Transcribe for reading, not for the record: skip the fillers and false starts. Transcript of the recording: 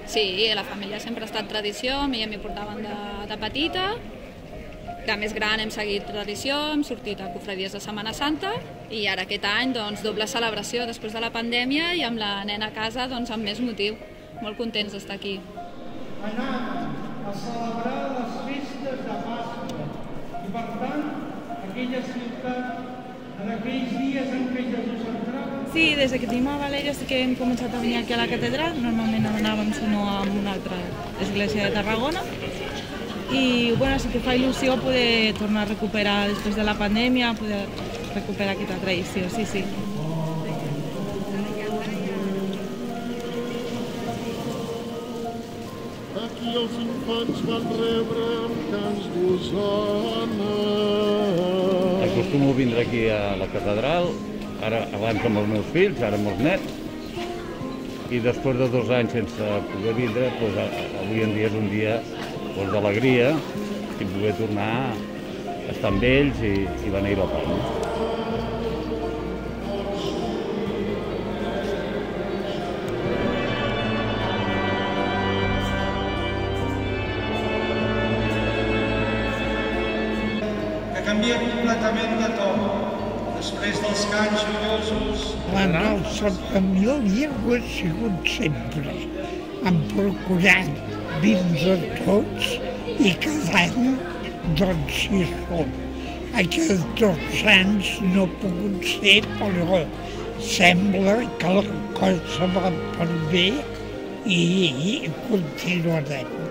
Sí, la família sempre ha estat tradició, a mi ja m'hi portaven de petita. De més gran hem seguit tradició, hem sortit a cofradies de Setmana Santa i ara aquest any doble celebració després de la pandèmia i amb la nena a casa amb més motiu. Molt contents d'estar aquí. Anàvem a celebrar les festes de Pasqua i per tant aquella ciutat en aquells dies en què Jesús entrava. Sí, des que tenim a València sí que hem començat a venir aquí a la catedral, normalment no anàvem sinó a una altra església de Tarragona. I bueno, sí que fa il·lusió poder tornar a recuperar després de la pandèmia, poder recuperar aquesta tradició, sí, sí. Aquí els infants van rebre amb cants d'Osana. Acostumo a vindre aquí a la catedral, abans amb els meus fills, ara amb els nets, i després de 2 anys sense poder vindre, avui en dia és un dia d'alegria i poder tornar a estar amb ells i beneir la Palma. Que canvia completament de to després dels cants joiosos. La nostra família ho ha sigut sempre. Hem procurat vindre tots i cada any hi som. Aquests 2 anys no ha pogut ser, però sembla que la cosa va per bé i continuarem.